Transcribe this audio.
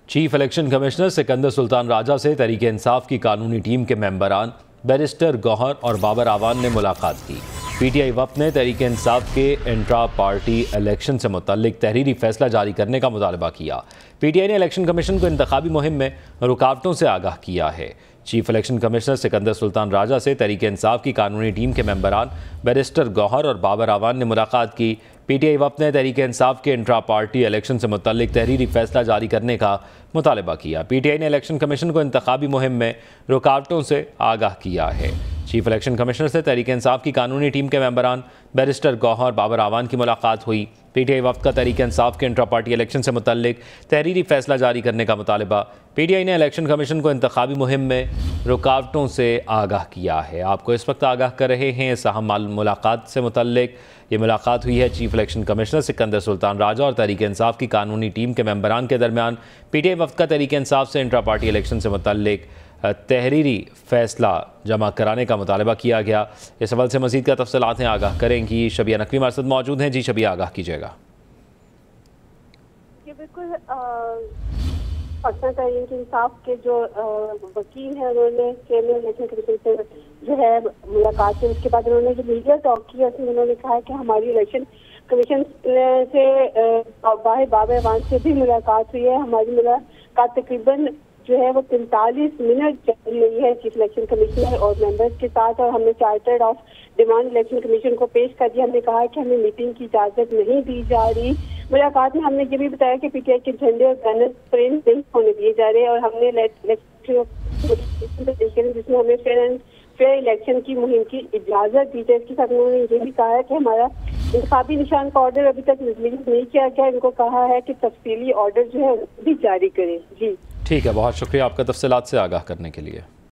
Chief election commissioner Sikandar Sultan Raja से तहरीक इंसाफ की कानूनी टीम के मेंबरान बैरिस्टर गौहर और बाबर आवान ने मुलाकात की। पीटीआई वफ़द ने तहरीक इंसाफ के इंट्रा पार्टी इलेक्शन से मुतल्लिक तहरीरी फैसला जारी करने का मुतालबा किया। पीटीआई ने इलेक्शन कमीशन को इंतखाबी मुहिम में रुकावटों से आगाह किया है। Chief election commissioner Sikandar Sultan Raja से तहरीक इंसाफ की कानूनी टीम के मेंबरान बैरिस्टर गौहर और बाबर आवान ने मुलाकात की। पीटीआई वफ़द ने तहरीक इंसाफ के इंट्रा पार्टी इलेक्शन से मुतल्लिक तहरीरी फैसला जारी करने का मुतालबा किया। पीटीआई ने इलेक्शन कमीशन को इंतखाबी मुहिम में रुकावटों से आगाह किया है। चीफ इलेक्शन कमिश्नर से तहरीक इंसाफ की कानूनी टीम के मेंबरान बैरिस्टर गौहर बाबर आवान की मुलाकात हुई। पीटीआई वफ़द का तहरीक इंसाफ के इंट्रा पार्टी इलेक्शन से मुतल्लिक तहरीरी फैसला जारी करने का मुतालबा। पीटीआई ने इलेक्शन कमीशन को इंतखाबी मुहिम में रुकावटों से आगाह किया है। आपको इस वक्त आगाह कर रहे हैं इस अहम मुलाकात से मुतल्लिक। ये मुलाकात हुई है chief election commissioner Sikandar Sultan Raja और तहरीक इंसाफ की कानूनी टीम के मेंबरान के दरमियान। पीटीआई वफ़द का तहरीक इंसाफ से इंट्रा पार्टी इलेक्शन से मुतल्लिक तहरीरी फैसला जमा कराने का मुतालबा किया गया। इस हवाले से मज़ीद क्या तफसीलात हैं आगाह करेंगी शबिया नकवी हमारे साथ मौजूद हैं। जी शबिया, आगाह कीजिएगा। बिल्कुल तहरीक इंसाफ के जो वकील हैं उन्होंने चेयरमैन इलेक्शन कमीशन से जो है मुलाकात की। उसके बाद उन्होंने जो मीडिया टॉक किया उसमें उन्होंने कहा कि हमारी इलेक्शन कमीशन से बाबर आवान से भी मुलाकात हुई है। हमारी मुलाकात तकरीबन जो है वो 45 मिनट चल रही है चीफ इलेक्शन कमिश्नर और मेंबर्स के साथ, और हमने chartered of demand election commission को पेश कर दिया। हमने कहा कि हमें मीटिंग की इजाजत नहीं दी जा रही। मुलाकात में हमने ये भी बताया कि पीटीआई के झंडे और बैनर प्रिंट नहीं होने दिए जा रहे, और हमने जिसमें हमें फेयर इलेक्शन की मुहिम की इजाजत दी जाए। इसके साथ उन्होंने ये भी कहा है कि हमारा इंतखाबी निशान का ऑर्डर अभी तक रिलीज नहीं किया गया। इनको कहा है कि तफसीली ऑर्डर जो है भी जारी करें। जी ठीक है, बहुत शुक्रिया आपका तफसीलात से आगाह करने के लिए।